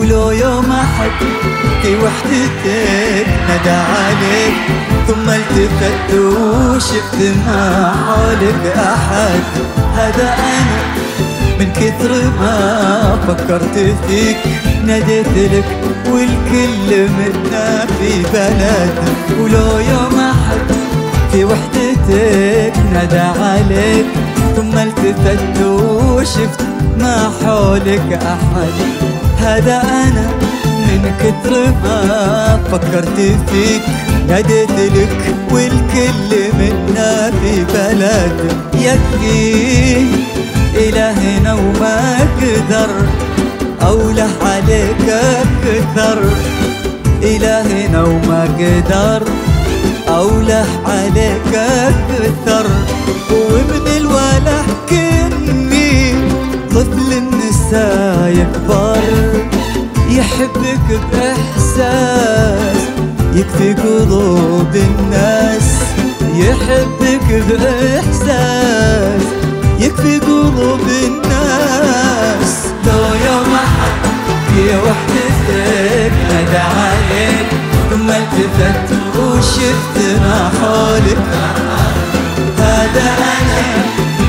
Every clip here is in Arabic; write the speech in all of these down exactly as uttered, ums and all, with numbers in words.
ولو يوم أحد في وحدتك نادى عليك ثم التفت وشفت ما حولك أحد، هذا أنا من كثر ما فكرت فيك ناديت لك والكل منا في بلد. ولو يوم أحد في وحدتك نادى عليك ثم التفت وشفت ما حولك أحد، هذا أنا من كثر ما فكرت فيك ناديت لك والكل منا في بلد. يكفي إلهنا وما قدر أوله عليك أكثر، إلهنا وما قدر أوله عليك أكثر. ومن الوله كني طفل النساء يكبر، يحبك بإحساس يكفي قلوب الناس، يحبك بإحساس يكفي قلوب الناس. لو يوم أحد في وحدتك نادى عليك ثم التفت وشفت ما حولك، هذا أنا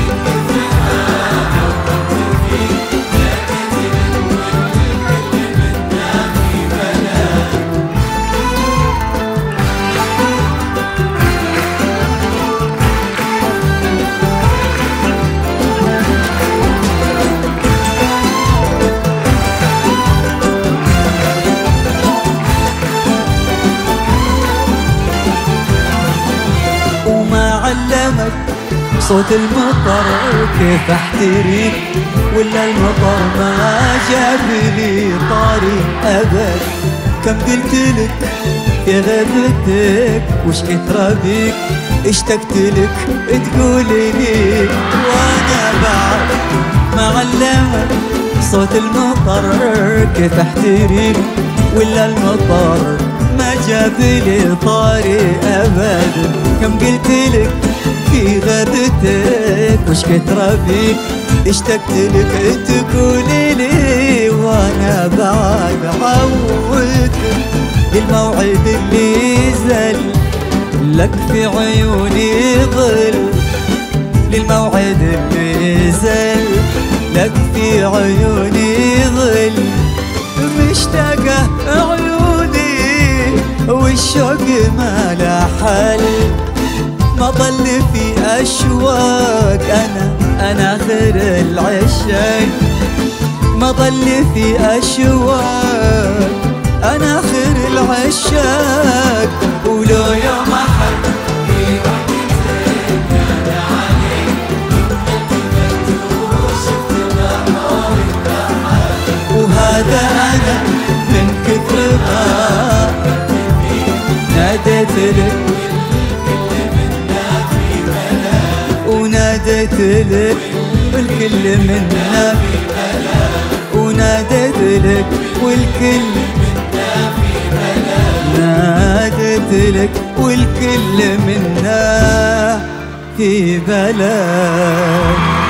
علمك صوت المطر كيف احتريك، ولا المطر ما جاب لي طاري ابد. كم قلت لك في غيبتك وش كثر بيك، اشتقت لك تقولي لي وانا بعد. ما علمك صوت المطر كيف احتريك، ولا المطر ما جاب لي طاري ابد. كم قلت لك في غيبتك وش كثر بيك، اشتقت لك تقولي لي وانا بعد. عودت للموعد اللي زل لك في عيوني ظل، للموعد اللي زل لك في عيوني ظل. مشتاقة عيوني والشوق ما له حل، ما ضل في أشواق أنا أنا آخر العشاق، ما ضل في أشواق أنا آخر العشاق. ولو يوم أحد في وحدتك نادى عليك التفت وشفت ما حولك أحد، وهذا أنا من كثر ما ناديت لك وناديت لك والكل منا في بلد، وناديت لك والكل منا في بلد، ناديت لك والكل منا في بلد.